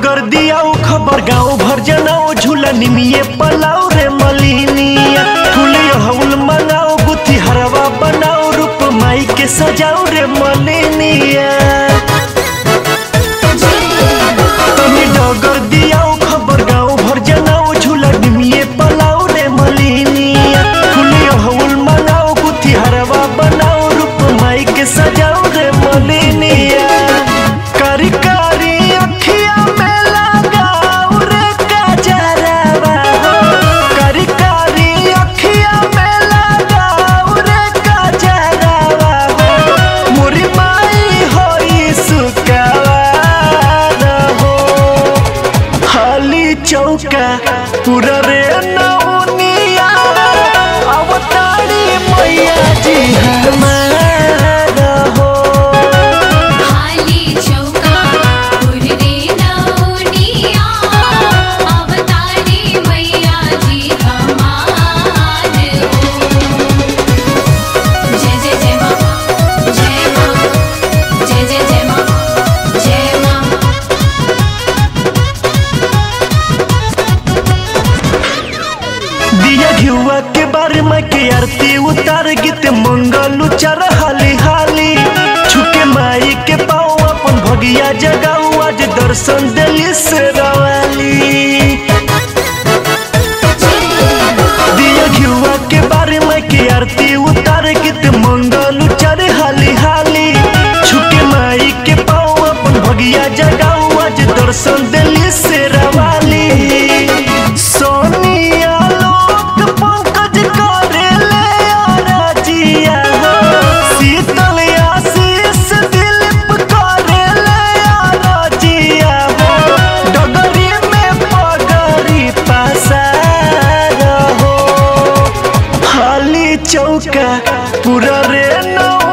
डगर दिया खबर गाँव भर जनाओ झूला निमिये पलाओ रे मलिनिया फूले हौल मंगाओ गुथी हरवा बनाओ रूप माई के सजाओ रे मलिनिया डगर दिया खबर गाँव भर जनाओ झूला निमिये पलाओ रे मलिनिया फूले हौल मंगाओ गुथी हरवा बनाओ रूप माई के सजाओ रे मलिनिया कारी कारी अखिया में लगाओ रे काजरवा कारी कारी अखिया में लगाओ रे काजरवा मोरी माई होई सुकावा हो हाली चौका पूरा रे नौनिया अवतारी मैया जी हमारा हो दिया घिउआ के बारे में के आरती उतार गीत मंगल उचार हाली हाली छुके माई के पाओ अपन भगिया जगाऊ आज दर्शन दिली से रवाली दिया घिउआ के बारे में के आरती उतार गीत मंगल उचार हाली हाली छुके माई के पाओ अपन भगिया जगाऊ आज दर्शन दिली से रवाली सोनिया पंकज करे ले आरजिया शीतल आशीष दिलीप करे ले आरजिया डगरी में पगरी पसार हो हाली चौका पूरा रे नौ